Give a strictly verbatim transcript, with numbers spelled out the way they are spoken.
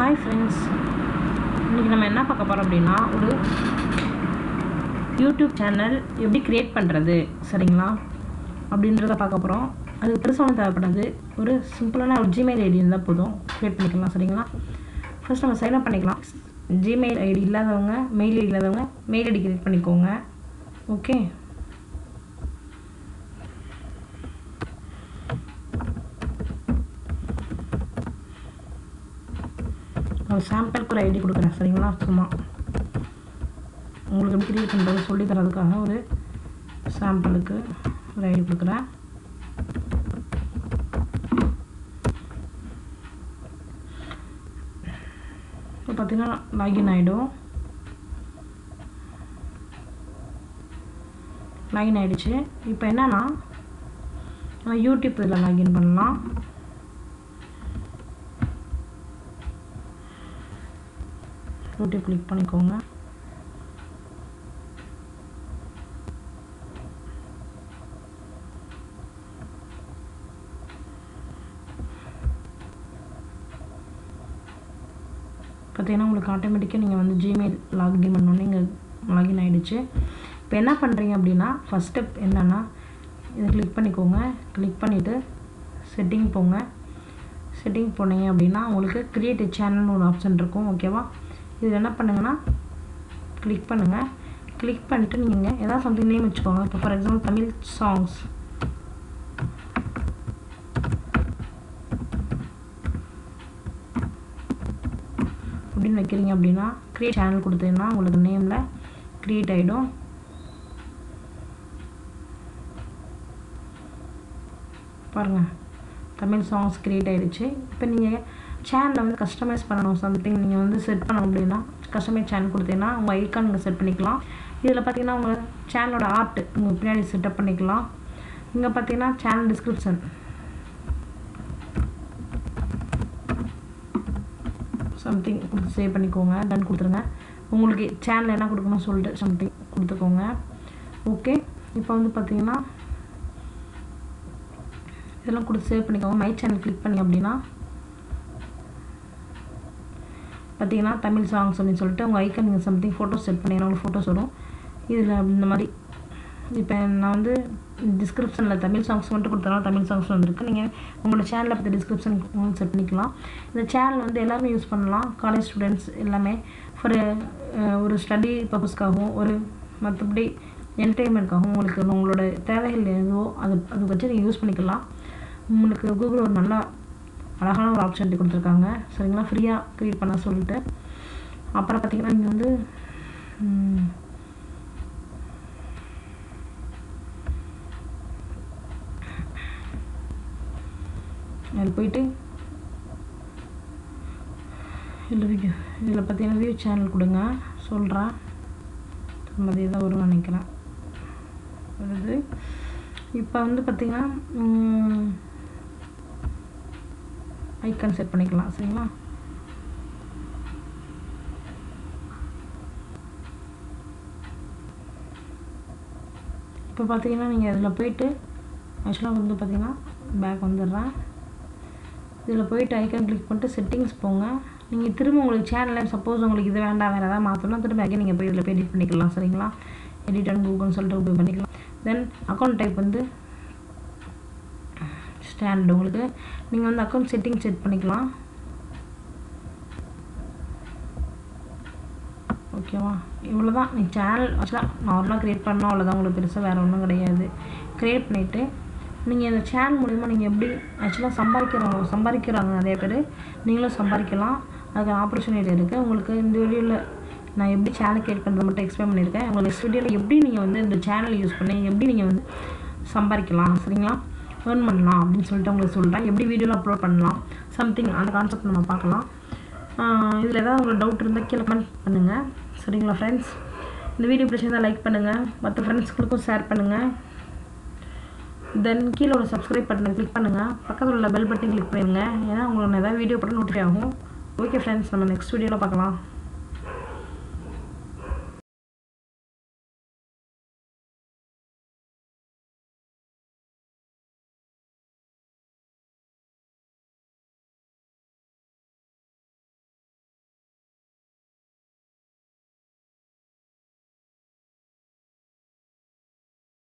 Hi friends, இன்றைக்கி நம்ம என்ன பார்க்க போகிறோம் அப்படின்னா, ஒரு யூடியூப் சேனல் எப்படி க்ரியேட் பண்ணுறது சரிங்களா அப்படின்றத பார்க்க போகிறோம். அது பெருசாக தேவைப்படாது, ஒரு சிம்பிளான ஒரு ஜிமெயில் ஐடி இருந்தால் போதும், க்ரியேட் பண்ணிக்கலாம் சரிங்களா. ஃபர்ஸ்ட் நம்ம சைன்அப் பண்ணிக்கலாம். ஜிமெயில் ஐடி இல்லாதவங்க, மெயில் ஐடி இல்லாதவங்க மெயில் ஐடி க்ரியேட் பண்ணிக்கோங்க. ஓகே, ஒரு சாம்பிளுக்கு ஒரு ஐடி கொடுக்குறேன் சரிங்களா. சும்மா உங்களுக்கு எப்படி க்ரியேட் பண்ணுறது சொல்லி தரதுக்காக ஒரு சாம்பிளுக்கு ஒரு ஐடி கொடுக்குறேன். இப்போ பார்த்தீங்கன்னா லாகின் ஆகிடும். லாகின் ஆகிடுச்சு. இப்போ என்னன்னா நம்ம யூடியூப் இதில் லாகின் பண்ணலாம். யூடியூப் கிளிக் பண்ணிக்கோங்க. பார்த்தீங்கன்னா உங்களுக்கு ஆட்டோமேட்டிக்காக நீங்கள் வந்து ஜிமெயில் லாகின் பண்ணோன்னே இங்கே லாகின் ஆகிடுச்சு. இப்போ என்ன பண்ணுறீங்க அப்படின்னா, ஃபஸ்ட் ஸ்டெப் என்னென்னா, இதை கிளிக் பண்ணிக்கோங்க. கிளிக் பண்ணிவிட்டு செட்டிங் போங்க. செட்டிங் போனீங்க அப்படின்னா உங்களுக்கு கிரியேட் சேனல்னு ஒரு ஆப்ஷன் இருக்கும். ஓகேவா, இது என்ன பண்ணுங்கன்னா கிளிக் பண்ணுங்கள். கிளிக் பண்ணிட்டு நீங்கள் ஏதாவது சம்திங் நேம் வச்சுக்கோங்க. இப்போ ஃபார் எக்ஸாம்பிள் தமிழ் சாங்ஸ் அப்படின்னு வைக்கிறீங்க அப்படின்னா, கிரியேட் சேனல் கொடுத்தீங்கன்னா உங்களுக்கு நேமில் க்ரியேட் ஆகிடும். பாருங்கள், தமிழ் சாங்ஸ் க்ரியேட் ஆகிடுச்சு. இப்போ நீங்கள் சேனலை வந்து கஸ்டமைஸ் பண்ணணும், சம்திங் நீங்கள் வந்து செட் பண்ணணும் அப்படின்னா கஸ்டமைஸ் சேனல் கொடுத்தீங்கன்னா உங்கள் ஐக்கான் நீங்கள் செட் பண்ணிக்கலாம். இதில் பார்த்தீங்கன்னா உங்கள் சேனலோட ஆர்ட் உங்கள் பின்னாடி செட்டப் பண்ணிக்கலாம். இங்கே பார்த்தீங்கன்னா சேனல் டிஸ்கிரிப்ஷன் சம்திங் கொடுத்து சேவ் பண்ணிக்கோங்க. டன் கொடுத்துருங்க. உங்களுக்கு சேனல் என்ன கொடுக்கணும்னு சொல்லிட்டு சம்திங் கொடுத்துக்கோங்க. ஓகே, இப்போ வந்து பார்த்தீங்கன்னா இதெல்லாம் கொடுத்து சேவ் பண்ணிக்கோங்க. மை சேனல் கிளிக் பண்ணி அப்படின்னா பார்த்தீங்கன்னா தமிழ் சாங்ஸ் அப்படின்னு சொல்லிட்டு உங்கள் ஐக்கன் நீங்கள் சம்திங் ஃபோட்டோஸ் செட் பண்ணிங்கன்னா உங்களுக்கு ஃபோட்டோஸ் வரும். இதில் இந்த மாதிரி இப்போ நான் வந்து டிஸ்கிரிப்ஷனில் தமிழ் சாங்ஸ் மட்டும் கொடுத்தனால தமிழ் சாங்ஸ் வந்துருக்கு. நீங்கள் உங்களோட சேனலை பற்றி டிஸ்கிரிப்ஷன் செட் பண்ணிக்கலாம். இந்த சேனல் வந்து எல்லாருமே யூஸ் பண்ணலாம். காலேஜ் ஸ்டூடெண்ட்ஸ் எல்லாமே ஃபார் ஒரு ஸ்டடி பர்பஸ்க்காகவும் ஒரு மற்றபடி என்டர்டெயின்மெண்ட்காகவும் உங்களுக்கு உங்களோட தேவைகள் எதுவோ அது அது வச்சு நீங்கள் யூஸ் பண்ணிக்கலாம். உங்களுக்கு கூகுள் ஒரு நல்லா அழகான ஒரு ஆப்ஷன் கொடுத்துருக்காங்க சரிங்களா, ஃப்ரீயாக க்ரியேட் பண்ண சொல்லிட்டு. அப்புறம் பார்த்தீங்கன்னா நீங்கள் வந்து அதில் போயிட்டு இதில் வீடியோ இதில் பார்த்தீங்கன்னா வியூ சேனல் கொடுங்க சொல்கிறேன். அதே தான் வரும்னு நினைக்கிறேன் வருது. இப்போ வந்து பார்த்தீங்கன்னா ஐக்கான் செட் பண்ணிக்கலாம் சரிங்களா. இப்போ பார்த்தீங்கன்னா நீங்கள் இதில் போயிட்டு ஆக்சுவலாக வந்து பார்த்தீங்கன்னா பேக் வந்துடுறேன். இதில் போயிட்டு ஐக்கான் கிளிக் பண்ணிட்டு செட்டிங்ஸ் போங்க. நீங்கள் திரும்ப உங்களுக்கு சேனலில் சப்போஸ் உங்களுக்கு இது வேண்டாம் வேறு ஏதாவது மாற்றணும்னா திரும்ப அகைன் நீங்கள் போய் இதில் போய் எடிட் பண்ணிக்கலாம் சரிங்களா. எடிட் அண்ட் கூகுள்னு சொல்லிட்டு போய் பண்ணிக்கலாம். தென் அக்கௌண்ட் டைப் வந்து ஸ்டாண்ட். உங்களுக்கு நீங்கள் வந்து அக்கௌண்ட் செட்டிங் செட் பண்ணிக்கலாம். ஓகேவா, இவ்வளோ தான். நீ சேனல் ஆக்சுவலாக நார்மலாக க்ரியேட் பண்ணோம், அவ்வளோதான். உங்களுக்கு பெருசாக வேறு ஒன்றும் கிடையாது. க்ரியேட் பண்ணிவிட்டு நீங்கள் இந்த சேனல் மூலிமா நீங்கள் எப்படி ஆக்சுவலாக சம்பாதிக்கிறவங்க சம்பாதிக்கிறாங்க நிறைய பேர், நீங்களும் சம்பாதிக்கலாம். அதுக்கு ஆப்பர்ச்சுனிட்டி இருக்குது. உங்களுக்கு இந்த வீடியோவில் நான் எப்படி சேனல் க்ரியேட் பண்ணுறது மட்டும் எக்ஸ்பிளைன் பண்ணியிருக்கேன். உங்களுக்கு நெக்ஸ்ட் வீடியோவில் எப்படி நீங்கள் வந்து இந்த சேனல் யூஸ் பண்ணி எப்படி நீங்கள் வந்து சம்பாதிக்கலாம் சரிங்களா, ஏர்ன் பண்ணலாம் அப்படின்னு சொல்லிட்டு உங்களுக்கு சொல்கிறேன். எப்படி வீடியோவில் அப்லோட் பண்ணலாம் சம்திங் அந்த கான்செப்ட் நம்ம பார்க்கலாம். இதில் ஏதாவது உங்களுக்கு டவுட் இருந்தால் கீழே கமெண்ட் பண்ணுங்கள் சரிங்களா. ஃப்ரெண்ட்ஸ், இந்த வீடியோ பிடிச்சிருந்தா லைக் பண்ணுங்கள், மற்ற ஃப்ரெண்ட்ஸ்களுக்கும் ஷேர் பண்ணுங்கள். தென் கீழே ஒரு சப்ஸ்கிரைப் பட்டனை கிளிக் பண்ணுங்கள். பக்கத்தில் உள்ள பெல் பட்டன் கிளிக் பண்ணிடுங்க. ஏன்னா உங்களுக்கு ஏதாவது வீடியோ போட்டால் நோட்டிஃபை ஆகும். ஓகே ஃப்ரெண்ட்ஸ், நம்ம நெக்ஸ்ட் வீடியோவில் பார்க்கலாம்.